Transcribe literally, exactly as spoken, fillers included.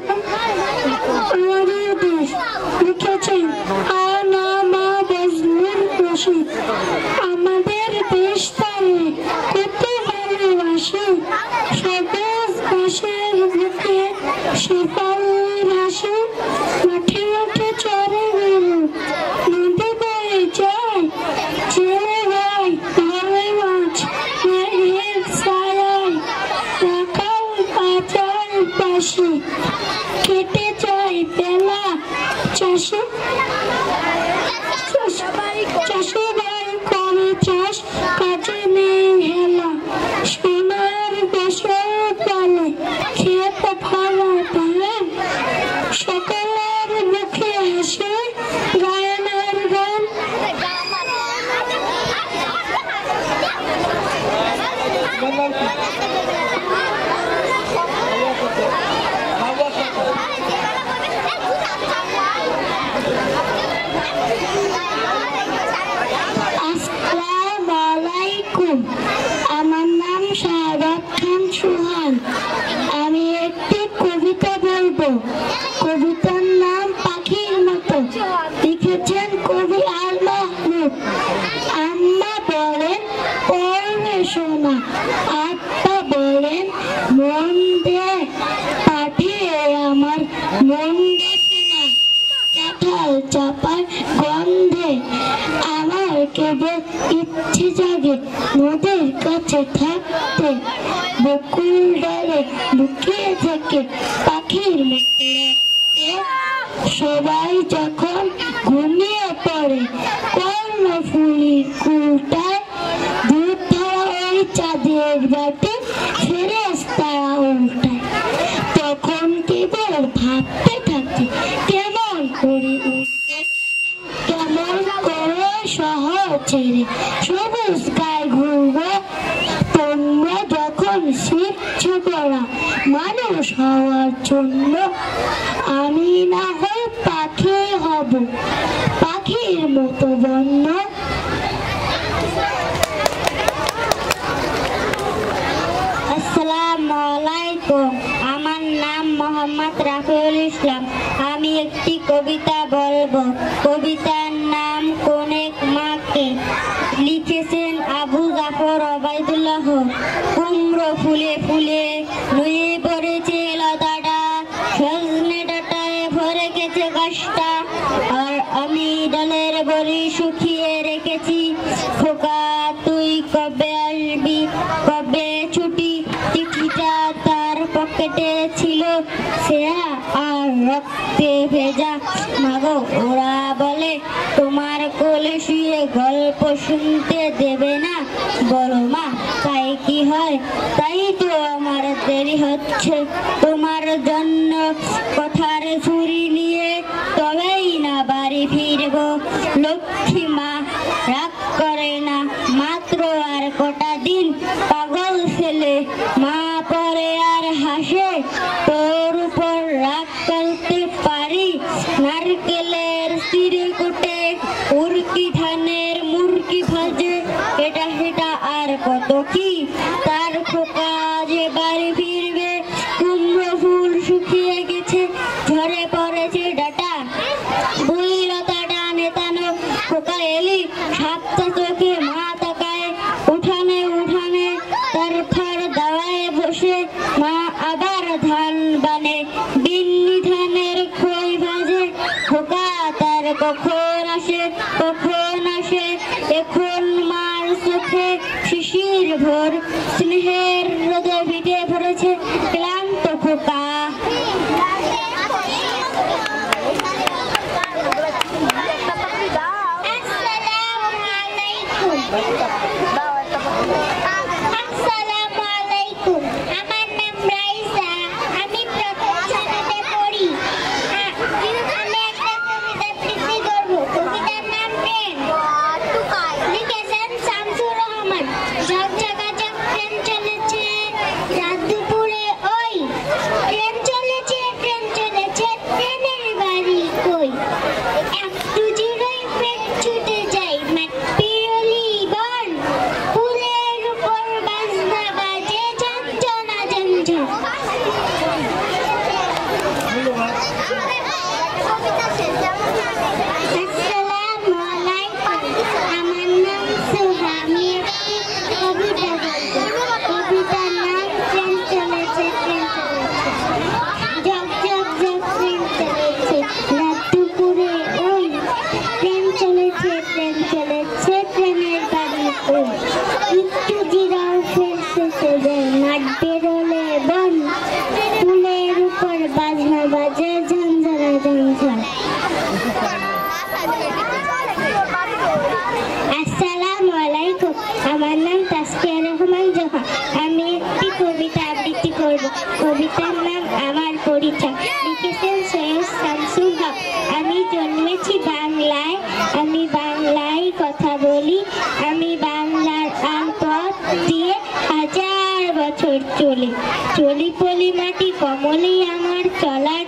আমাদের দেশ লিখেছেন আনামা বজলুর রশিদ। আমাদের দেশ তারে কত ভালোবাসে, সবুজ ঘাসের বুকে শেফালির হাসি, মাঠে মাঠে চরে গরু, নদী বয়ে যায় জেলে ভাই ধরে মাছ, মায়ের ছায়ায় রাখাল বাজার পাশে, কেটে যায় বেলা চাষে চাষে ভাই করে চাষ, কাজে নেই হেলা, সোনার দেশের পালে খেত ভালো পালেন, সকলের মুখে হাসি গায়নের গান। আসসালামু আলাইকুম, আমার নাম শাহাদাত খান সুহান। আমি একটি কবিতা বলবো। কবিতার নাম পাখির মতো, লিখেছেন কবি আল মাহমুদ। আম্মা বলেন পড়বে সোনা, আব্বা বলেন মন দে, পাঠিয়ে আমার মন দেখে না, কাঁঠাল চাপার গন্ধে আমার কেবল ইচ্ছে জাগে নদীর কাছে থাকতে, বকুল ডালে লুকিয়ে থেকে পাখির মতো। সবাই যখন ঘুমিয়ে পড়ে কর্ণফুলীর কুলটায়, দুধ ধরা ওই চাঁদের বাটি ফেরেশতারা উল্টায়, তখন কেবল ভাবতে থাকে কেমন করে উঠবে, কেমন করে শহর ছেড়ে সবুজ গায়ে ঘুরবো। তোমরা যখন শিখছো পড়া মানুষ হওয়ার জন্য, আমি না হয় পাখি হব পাখির মতো বন্য। আসসালামু আলাইকুম, আমার নাম মোহাম্মদ রাফিউল ইসলাম। আমি একটি কবিতা বলবো। কবিতার নাম কোনেক মাকে, লিখেছেন আবু জাফর ওবায়দুল্লাহ। কুমড়ো ফুলে ফুলে নুয়ে পড়েছে লতাটা, সজনে ডাঁটায় ভরে গেছে গাছটা, আর আমি ডালের বড়ি শুকিয়ে রেখেছি। খোকা তুই কবে আসবি, কবে ছুটি? চিঠিটা তার পকেটে ছিল ছেঁড়া আর রক্তে ভেজা। মাগো ওরা বলে তোমার কোলে শুয়ে গল্প শুনতে দেবে না, বলো মা তাই কি হয়? তাই তো আমার দেরি হচ্ছে তোমার জন্য, কথার ছুরি নিয়ে তবেই না বাড়ি ফিরবো। লক্ষ্মী মা রাগ করে না, মাত্র আর কটা দিন, পাগল ছেলে মা পরে আর হাসে। তোর উপর রাগ করতে পারি, নারকেলের চিড়ে কোটে উরকি ধানের মুরকি ভাজে, এটা সেটা আর কত কি। তার খোকা যে বাড়ি ফিরবে, কুমড়ো ফুল শুকিয়ে গেছে, ঝরে পড়েছে ডাটা, বুইলতা ডানে তানো। খোকা এলি সাতটা চোখে মা তাকায়, উঠানে উঠানে তার ফার দাওয়ায় বসে মা আবার ধান বানে, বিন্নি ধানের খই ভাজে। খোকা তার কখন আসে কখন আসে, এখন মার চোখে শিশির ভোর, স্নেহের রোদে ভিটে পড়েছে ক্লান্ত খোকা। আসসালামু আলাইকুম, আমার নাম রাইসা, আমি প্রথম শ্রেণীতে পড়ি। আমি একটা কবিতা আবৃত্তি করব। কবিতার নাম প্রেম, লিখেছেন শামসুর রহমান। ঝকঝকা চক ট্রেন চলেছে রাত দুপুরে, ওই চলেছে ট্রেনের গাড়ি একটু জিরাও ফেলতে চলে মাঠ বেরোলে বন ফুলের উপর বাজনা বাজে ঝঞ্ঝারা ঝঞ্ঝার। আসসালামু আলাইকুম, আমার নাম তাসফিয়া রহমান জোহা। আমি একটি কবিতা আবৃত্তি করব। কবিতার নাম আমার পরিচয়, লিখেছেন সৈয়দ শামসুল হক। আমি জন্মেছি বাংলায়, আমি বাংলায় কথা বলি, আমি বাংলার আলপথ দিয়ে হাজার বছর চলি। চলি পলি মাটি কমলেই আমার চলার